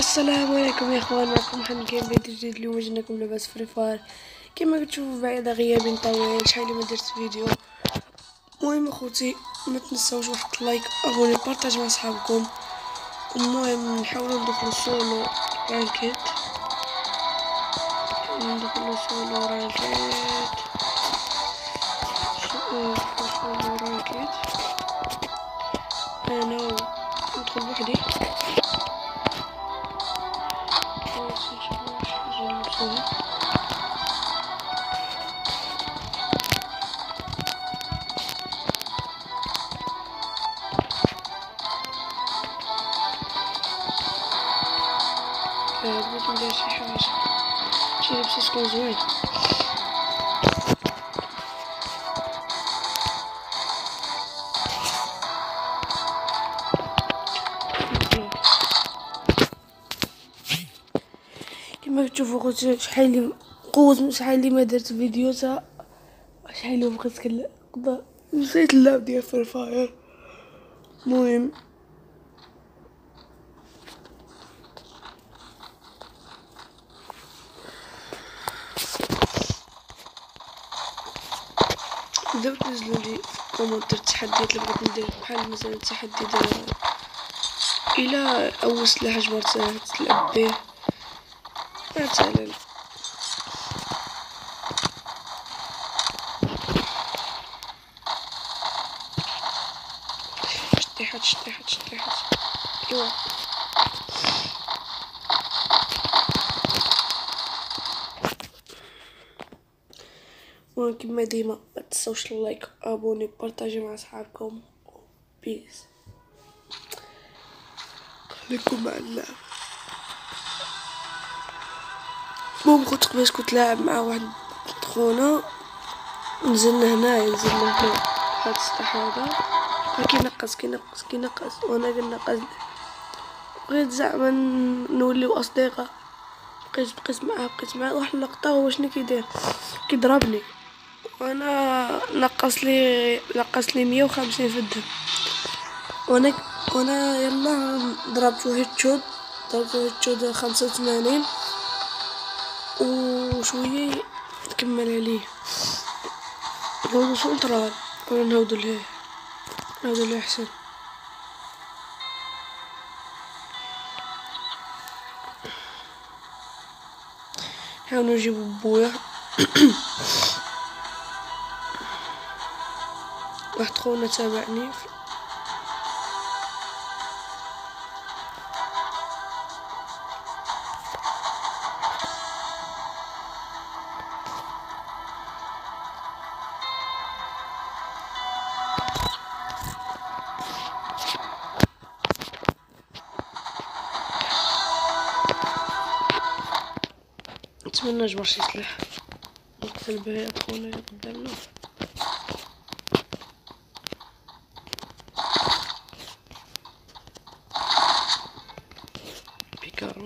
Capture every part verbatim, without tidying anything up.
السلام عليكم يا اخوان، معكم محمد جيم فيديو جديد. اليوم جيناكم لعبة فري فاير كما كتشوفوا بعد غياب طويل. شحال ما درت فيديو. المهم اخوتي ما تنساوش واحد اللايك، ابوني، بارطاج مع صحابكم. المهم نحاولوا ندخلوا سولو رانكيت ندخلوا سولو رانكيت سولو رانكيت انا ندخل بوحدي. بغيت ندير شي حاجة، شي لبس تكون زوين. كما كتشوفوا خوتي شحال لي قوز، شحال لي ما درت فيديو، تا شحال لي بقيت كنلعب، نسيت اللعب ديال فري فاير. المهم بداو تنزلوا لي في كومونتير التحديات اللي بغيت ندير، بحال مثلا التحدي ديال الى اول سلاح جبرته تلعب به مثلا. شطيحات شطيحات شطيحات ايوا وكما ديما ما تنساوش اللايك، ابوني، بارطاجي مع صحابكم. بيس، خليكم مع اللعب. المهم كنت قبيل كنت لاعب مع واحد خونا، نزلنا هنايا نزلنا هنا هاد السطح هذا، كينقص كينقص كينقص وانا كنقص. بغيت زعما نوليو اصدقاء، بقيت بقيت معاه بقيت معاه واحد اللقطه هو شنو كيدير، كيضربني وانا نقص لي نقص لي مية وخمسين في الدم، وانا وانا يلا ضربته هيد شوت ضربته هيد شوت خمسة وثمانين وشويه نكمل عليه. نهودو سونترال ولا نهودو لهيه؟ نهودو لهيه احسن. حاولوا نجيبو بويا. واحد خونا تابعني نتمنى نجبر شي سلاح نقتل به خونا اللي قدامنا. بيكارو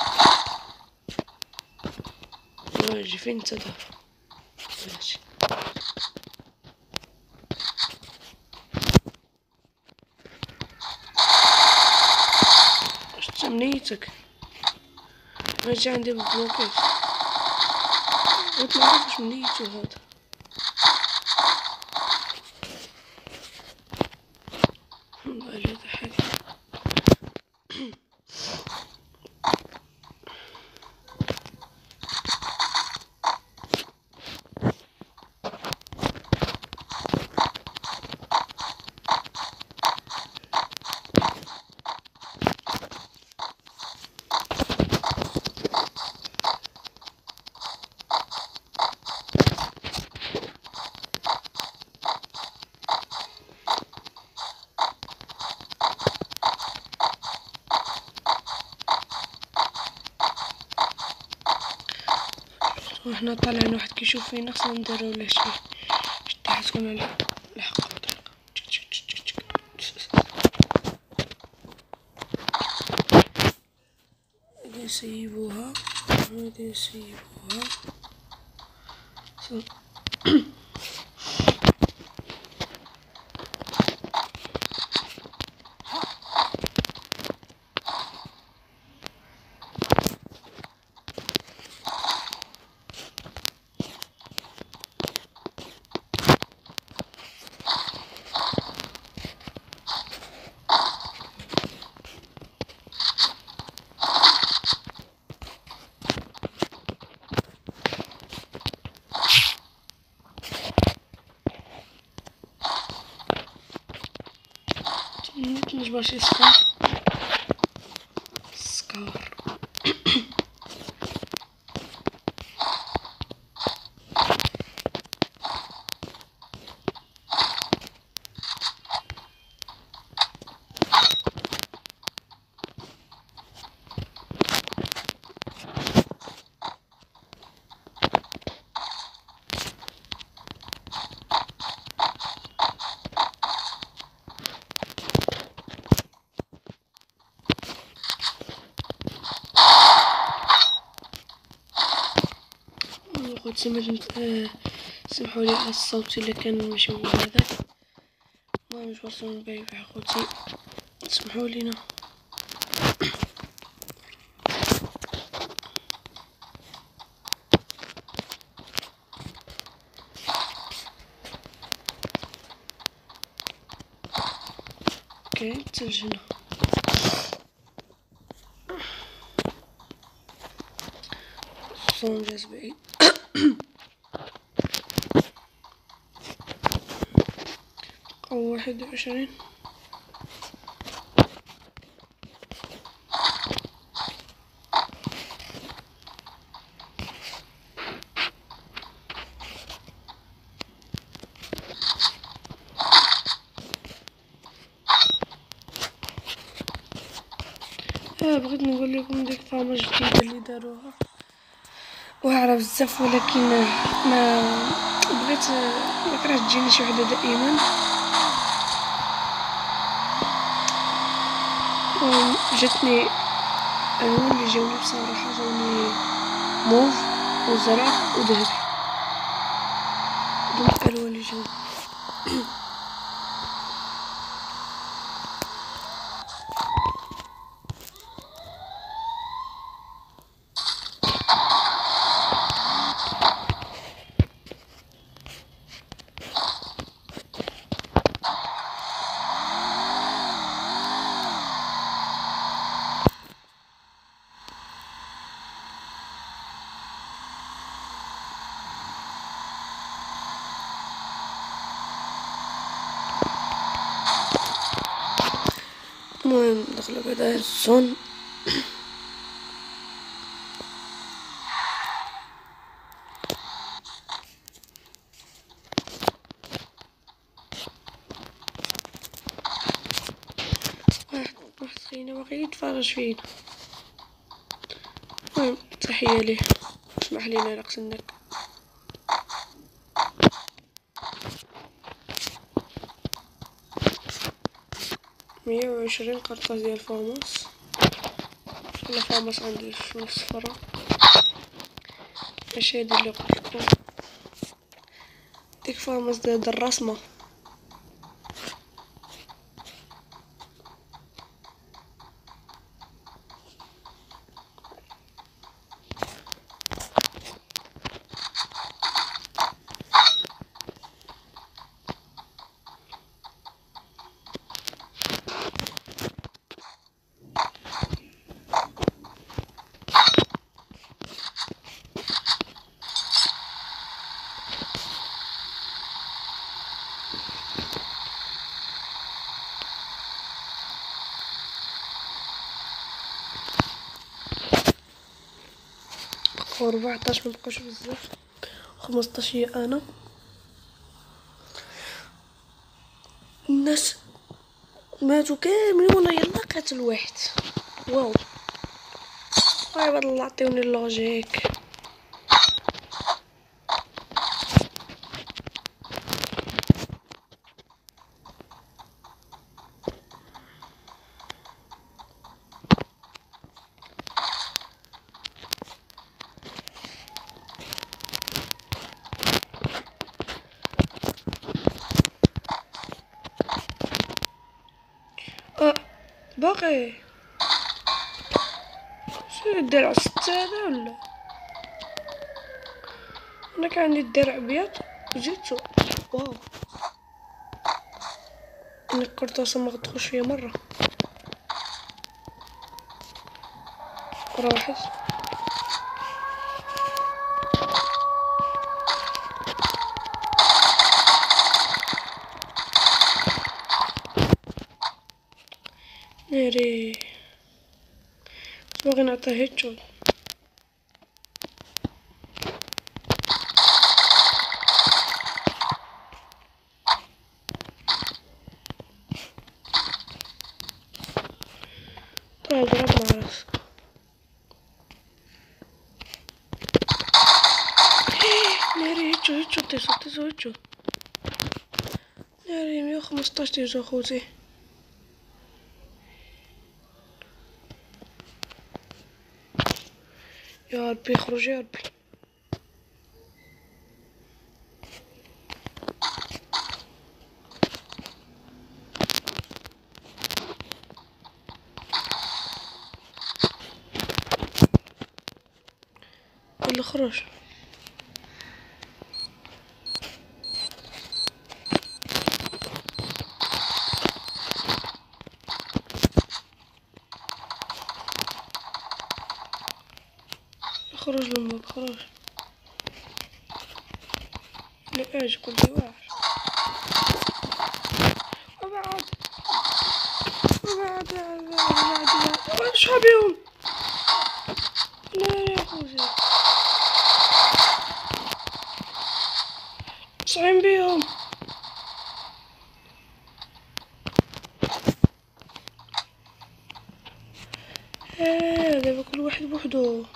واجي فين انت دافع؟ ماشي واش تمنيتك؟ ماجي عندي بلوكيت، بغيت نعرف واش منيتو هذا. والله الا ضحك. وحنا طالعين واحد كيشوف فينا، خصنا نديرو له شي شطيحة تكون على الحق بطريقة. غادي نسيبوها غادي نسيبوها نجبر شي سكار سكار خوتي. سمحوا لي على الصوت الا كان ماشي هو هذاك، المهم مش برسم الباقي في خوتي، سمحوا لينا. اوكي الثلج هنا صون جاز بعيد. او واحد وعشرين اه بغيت نقول لكم ديك الطعمه جديده اللي داروها واعره بزاف، ولكن ما بغيت ما كرهت تجيني شي وحده دائما. جاتني الوان اللي جاوني بصراحه، جاوني موف وزرق وذهبي، هادو الالوان اللي جاوني. المهم ندخلو بعدا الزون. واحد واحد خينا باغي يتفرج فينا، المهم تحية ليه، اسمح لينا الا قتلناك. مية وعشرين قرطاس ديال فاموس، لا فاموس عندي فلوس صفرا، ماشي هادي اللي قلتلكم، ديك فاموس ديال الرسمة. وربعطاش مبقاوش بزاف، خمسطاش هي انا. الناس ماتوا كاملين وانا يلا قاتل واحد. واو عباد الله عطيوني اللوجيك. اه باقي شنو الدرع ستة هذا ولا؟ انا كان عندي الدرع ابيض وجيتو. واو ان القرطاسة ما غتدخلش فيا مرة. راحت ناري باغي نعطيه هيد شوت. طيب ضرب مع راسك. ناري هيد شوت هيد شوت تيسو تيسو هيد شوت. ناري مية وخمسطاش تيسو خوتي. يا ربي خرج يا ربي. اللي خرج خرج لامك خرج. لا اجي كل شي واحد. وبعد وبعد وبعد شحال بيهم. لا يا خوتي تسعين بيهم. اه دابا كل واحد بوحدو.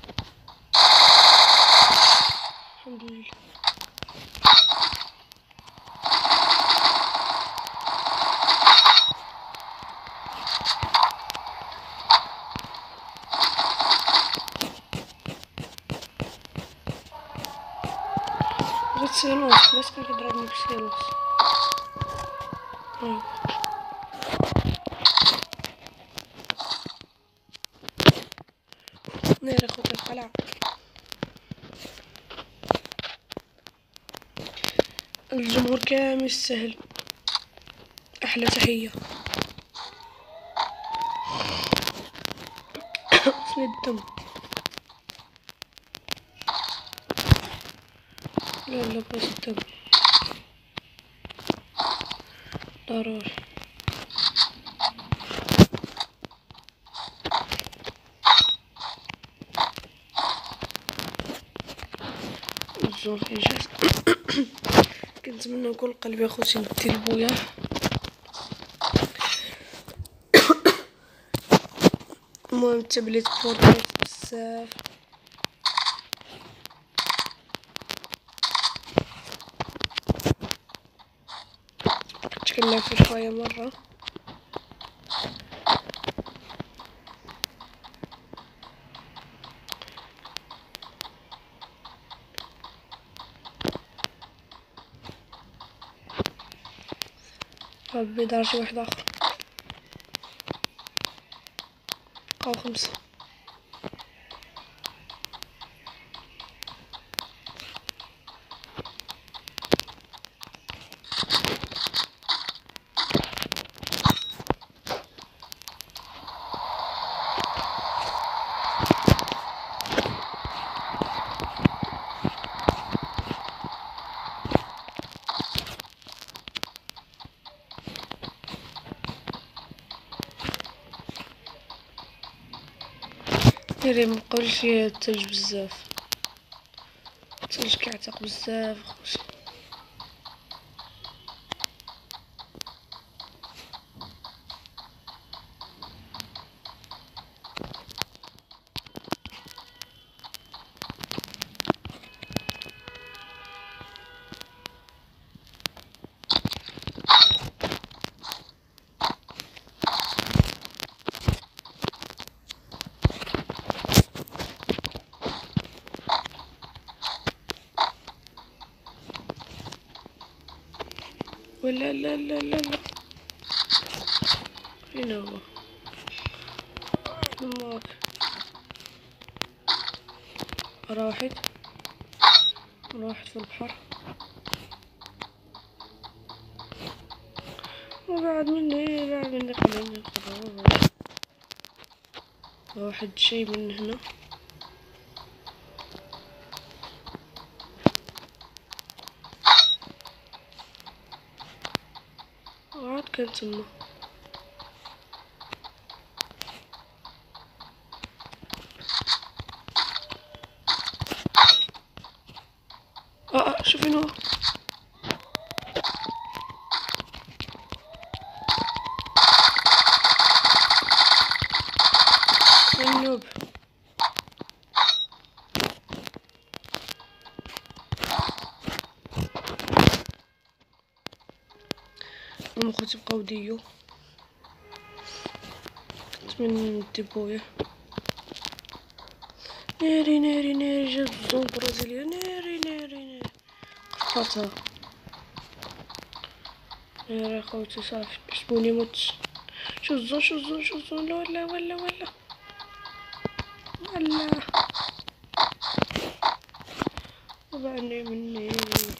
الحمد لله. بغيت سيلونس بس كان كيضربني بسيلونس. ها ناري خوتي القلعة. الجمهور كامل يستاهل احلى تحية. خصني الدم. لا لا بغيت الدم ضروري. الزور انجاز. كنتمنى نكون قلبي اخوتي ندي لبويا. المهم التابليت فورتنايت بزاف. كنت كنلعب فيه شويه مره. ربي درجة واحد اخر او خمسة. ناري مبقاوليش فيها التلج بزاف. التلج كيعتق بزاف خوتي. ولا لا لا لا لا فين هو نماك. راحت راحت في البحر. وبعد مني بعد مني خلينا نقرر. واحد شي من هنا. وعاد كان تما خوتي بقاو ديو كنت من ديبويا ناري ناري ناري جات الزون برازيليا ناري ناري ناري قطعتها ناري خوتي صافي بسبوني موتش شو الزون شو الزون شو الزون لا ولا ولا ولا ولا طبعني مني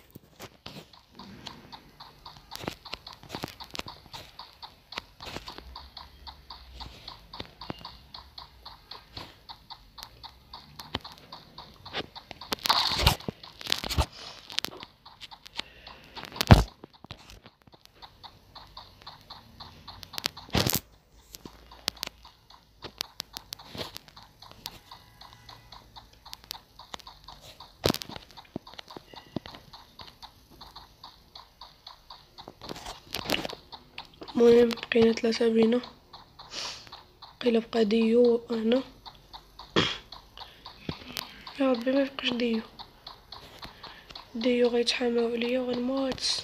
المهم بقينا ثلاثة بينا قيلا بقى ديو هنا يا ربي ما يبقاش ديو ديو غيتحاماو عليا وغنموت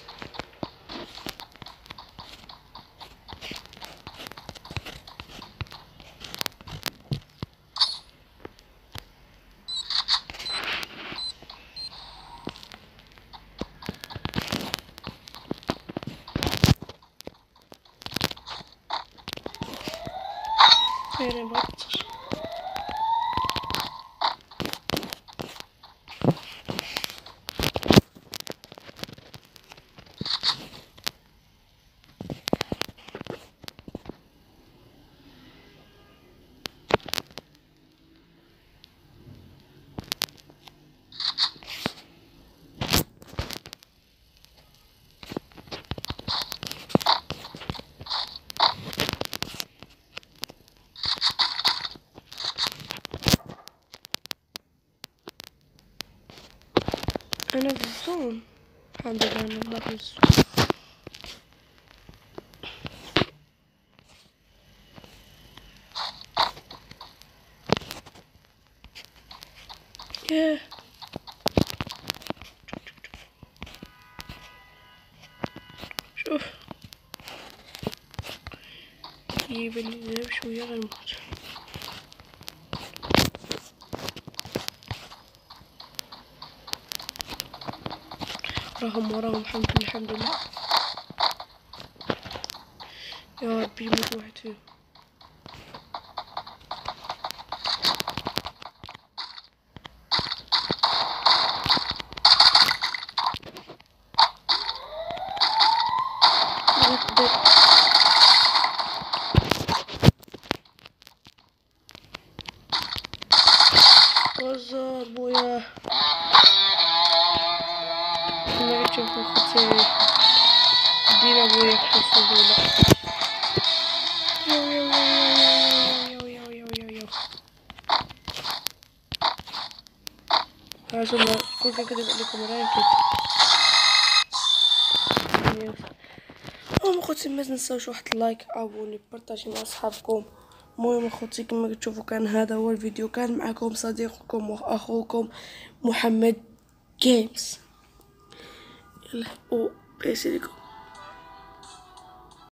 انا بغيت انا في الزون الحمد لله انا باقي في الزون ياه شوف يبان لي دابا شويه غنموت راهم وراهم الحمد لله الحمد لله يا ربي يموت واحد فيهم وزار بويا كما تشوفوا خوتي ديما بويا بكل سهولة يو يو يو يو يو يو يو عشان كل كنكذب عليكم راهي كيت المهم خوتي ما تنساوش واحد اللايك ابوني بارطاجي مع صحابكم. المهم اخوتي كما كتشوفوا كان هذا هو الفيديو، كان معكم صديقكم واخوكم محمد جيمز. يلا و بيسلكم.